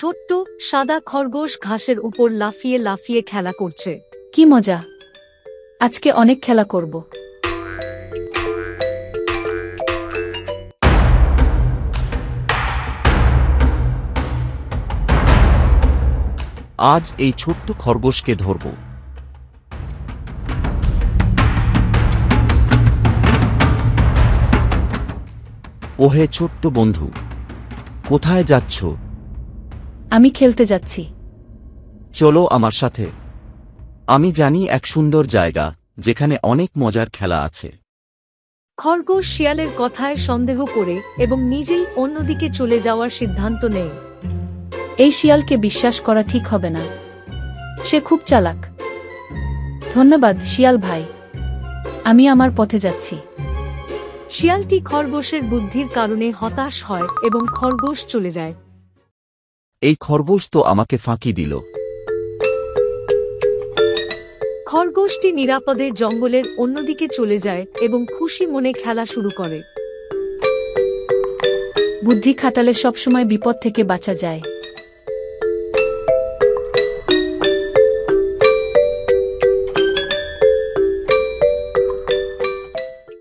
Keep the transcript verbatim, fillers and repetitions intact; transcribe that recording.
ছোট্ট সাদা খরগোশ ঘাসের উপর লাফিয়ে লাফিয়ে খেলা করছে। কি মজা! আজকে অনেক খেলা করব। আজ এই ছোট্ট খরগোশকে ধরব। ওহে ছোট্ট বন্ধু, কোথায় যাচ্ছ? আমি খেলতে যাচ্ছি। চলো আমার সাথে। আমি জানি এক সুন্দর জায়গা যেখানে অনেক মজার খেলা আছে। খরগোশ শিয়ালের কথায় সন্দেহ করে এবং নিজেই অন্যদিকে চলে যাওয়ার সিদ্ধান্ত নেয়। এই শিয়ালকে বিশ্বাস করা ঠিক হবে না, সে খুব চালাক। ধন্যবাদ শিয়াল ভাই, আমি আমার পথে যাচ্ছি। শিয়ালটি খরগোশের বুদ্ধির কারণে হতাশ হয় এবং খরগোশ চলে যায়। এই খরগোশ তো আমাকে ফাঁকি দিল। খরগোশটি নিরাপদে জঙ্গলের অন্যদিকে চলে যায় এবং খুশি মনে খেলা শুরু করে। বুদ্ধি খাটালে সবসময় বিপদ থেকে বাঁচা যায়।